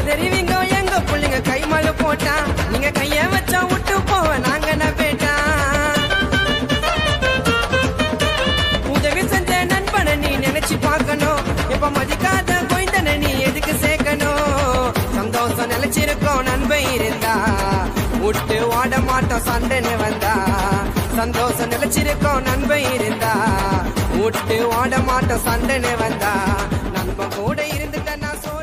தெரிவிங்க எங்க புள்ளைங்க கை மாலை போட்டா நீங்க கைய வச்சா விட்டு போவ நாங்க நம்பேட்டா உதவி செஞ்ச நண்பனை நீ நினைச்சு பார்க்கணும் இப்ப மதிக்காத கொய்ந்தனை நீ எதுக்கு சேர்க்கணும் சந்தோஷம் நிலைச்சிருக்கோம் நண்பன் இருந்தா விட்டு ஓட மாட்டோம் சண்டைன்னு வந்தா சந்தோஷம் நிலைச்சிருக்கோம் நண்பன் இருந்தா விட்டு ஓட மாட்டோம் சண்டைன்னு வந்தா நண்பன் கூட இருந்துட்ட நான்